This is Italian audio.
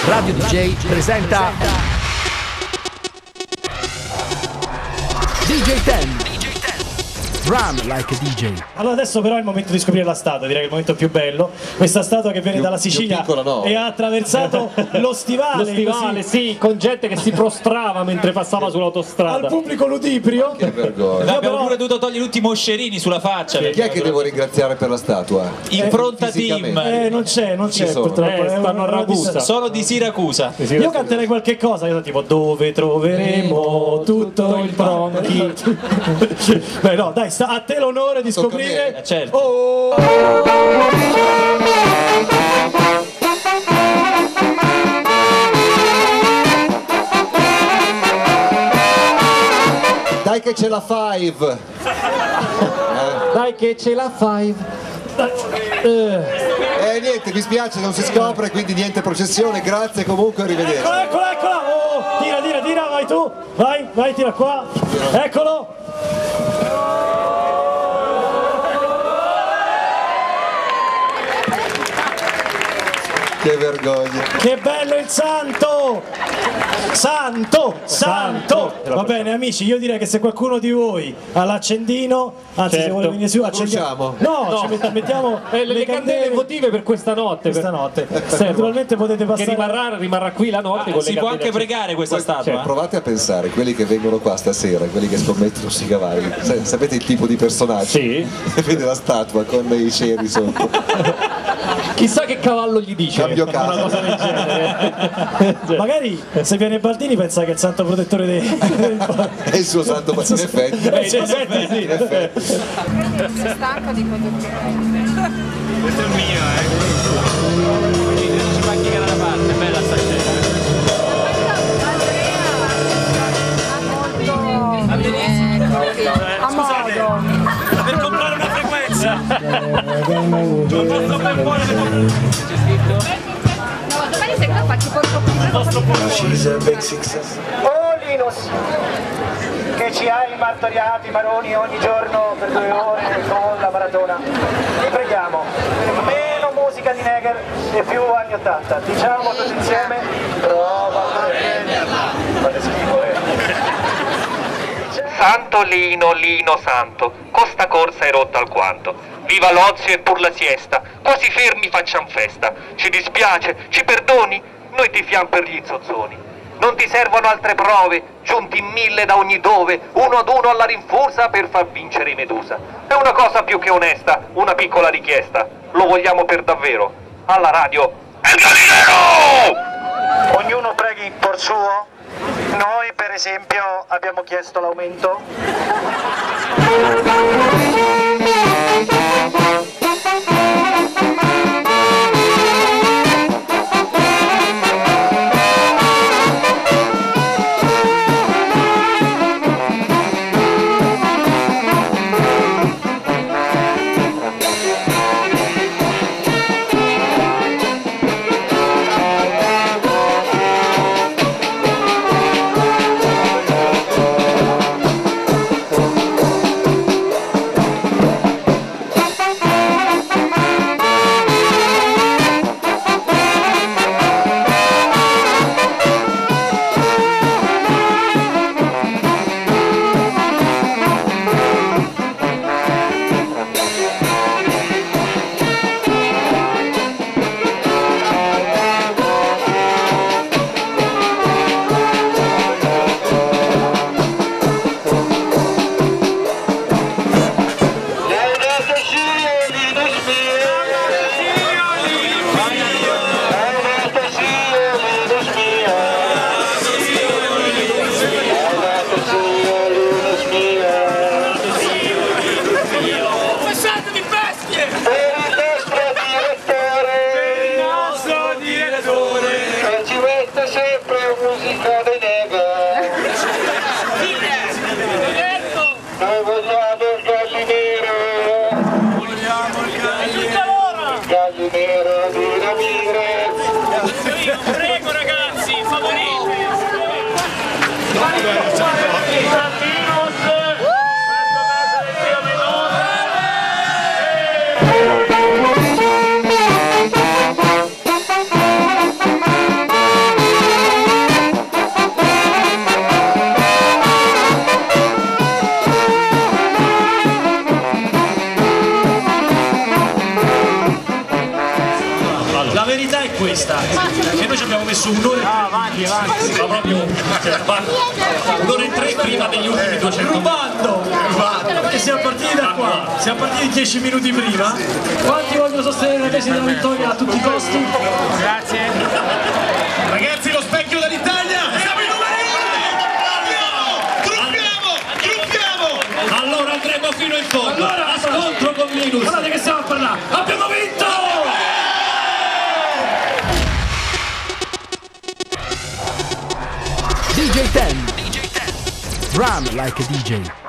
Radio DJ presenta DJ Ten. Run like a DJ. Allora adesso però è il momento di scoprire la statua, direi che è il momento più bello. Questa statua che viene dalla Sicilia piccola, no. e ha attraversato lo stivale. Lo stivale, sì, con gente che si prostrava mentre passava sull'autostrada. Al pubblico ludibrio. Che vergogna. Abbiamo pure dovuto togliere tutti i moscerini sulla faccia. Chi è che devo ringraziare per la statua? Impronta team. Non c'è sono? purtroppo. Stanno a Ragusa. Sono di Siracusa. Io canterei qualche cosa, io tipo dove troveremo tutto il bronchi. Beh no, dai, sta a te l'onore di Tocca scoprire. a me. Certo. Oh! Dai che c'è la Five! Dai che ce la fai. Niente, mi spiace, non si scopre, quindi niente processione, grazie comunque, arrivederci. Eccola! Oh, tira, vai tu! Vai, tira qua! Eccolo! Che vergogna. Che bello il santo! Santo! Va bene amici, io direi che se qualcuno di voi ha l'accendino, anzi se Certo. vuole venire su, Bruciamo? No, ci mettiamo Le candele votive per questa notte. questa notte. Servono. Naturalmente potete Che passare. rimarrà qui la notte con le Si può candele anche pregare questa statua. Provate a pensare, quelli che vengono qua stasera, quelli che scommettono sui cavalli, sapete il tipo di personaggio? Sì. Vede la statua con i ceri sotto. Chissà che cavallo gli dice. Cambio casa. Una cosa del genere. Magari se viene Baldini pensa che è il santo protettore È il suo santo, ma in effetti. In effetti. Sei stanco di quello che Questo è il mio, ci fa chiedere da parte, bella sta scena. a modo. Per comprare una frequenza. Non posso per fuori. Domani se qua faccio porco Oh Linus, che ci hai martoriati maroni ogni giorno per 2 ore con la maratona. Ti preghiamo, meno musica di Neger e più anni 80. Diciamo tutti insieme, prova a prenderla. Fate schifo, Santo Lino, Lino santo, costa corsa è rotta alquanto. Viva l'ozio e pur la siesta, quasi fermi facciam festa. Ci dispiace, ci perdoni, noi tifiam per gli zozzoni. Non ti servono altre prove, giunti in 1000 da ogni dove, uno ad uno alla rinfusa per far vincere i Medusa. È una cosa più che onesta, una piccola richiesta. Lo vogliamo per davvero. Alla radio, El Gallinero! Ognuno preghi por suo. Noi per esempio abbiamo chiesto l'aumento. Prego ragazzi, favorite. La verità è questa, che noi ci abbiamo messo un'ora ma proprio un'ora e 3 prima degli ultimi 200 rubando, perché siamo partiti da qua, siamo partiti 10 minuti prima. Quanti vogliono sostenere la tesi della vittoria a tutti i costi? Grazie. Ragazzi, lo specchio dell'Italia! Siamo i numeri 1! Truffiamo! Allora andremo fino in fondo, a scontro con Linus. Guardate che stiamo a parlare, abbiamo vinto! DJ 10. Run like a DJ.